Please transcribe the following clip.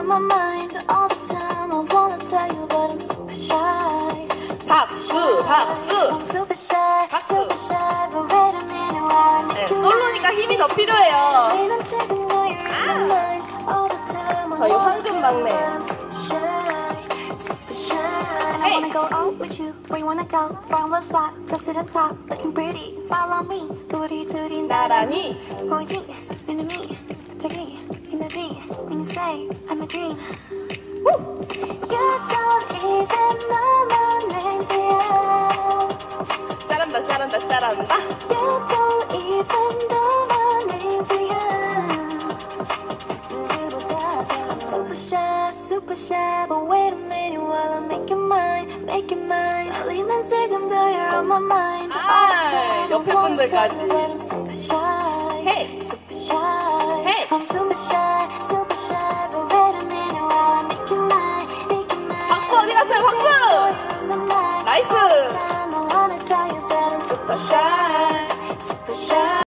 my mind all the time. I wanna tell you, but I'm super shy. 박수, 박수. I'm super shy, 박수. super shy. But wait a minute while I 네, make you 솔로니까 힘이 더 필요해요. mine. 난 지금 know you're in my mind all the time. I 저희 wanna 황금 tell you, 막내. but I'm super shy, super shy. And I Hey. wanna go out with you. Where you wanna go? From the spot, just to the top, looking pretty. Follow me. 우리 나란히. 보이지? 내 눈이 갑자기 빛나지? When you say I'm a dream. 후! You don't even know my name, dear. 잘한다, 잘한다, 잘한다. You don't even know my name, dear. I'm super shy, but wait a minute while I make you mine, make you mine. 난 지금도 you're on my mind. 아, 옆에 분들까지. But I'm super shy, Hey. super shy. Hey. I'm super shy, but wait a minute while I make you mine, make you mine. 박수 어디 갔어요, 박수! 나이스!